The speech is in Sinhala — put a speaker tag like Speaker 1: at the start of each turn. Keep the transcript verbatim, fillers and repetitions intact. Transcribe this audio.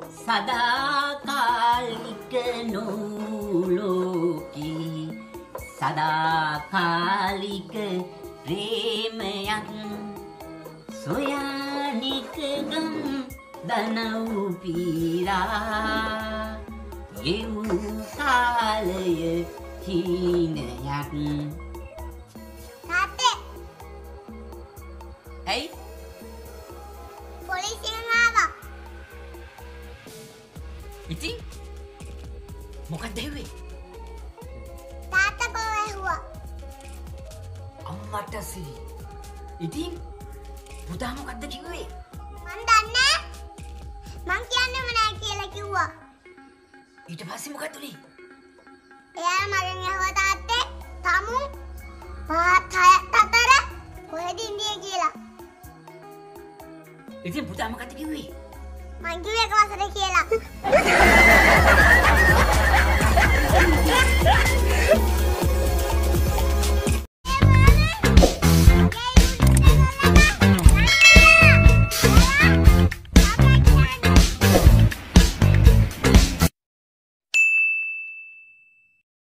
Speaker 1: සදාකාලික නූලෝකී සදාකාලික ප්‍රේමයක් සොයානික ගම් දනව් පීරා යෙවූ කාලය හීනයක්.
Speaker 2: තාත්තේ
Speaker 1: ඇයි
Speaker 2: පොලිසියෙන් ආවා.
Speaker 1: ඉතින් මොකක්ද හෙව්වේ?
Speaker 2: තාත්තා කෝ ඇහුවා.
Speaker 1: අම්මට සිරි. ඉතින් පුතා මොකක්ද කිව්වේ?
Speaker 2: මන් දන්නේ මං කියන්නෙම නෑ කියලා කිව්වා.
Speaker 1: ඊට පස්සේ මොකක්ද උනේ?
Speaker 2: එයා මගෙන් ඇහුවා තාත්තේ තමු පහත් හයත් අතර කොහෙද ඉන්නේ කියලා.
Speaker 1: ඉතින් පුතා මොකක්ද කිව්වේ?
Speaker 2: මං කිව්වේ එක වසරේ කියලා.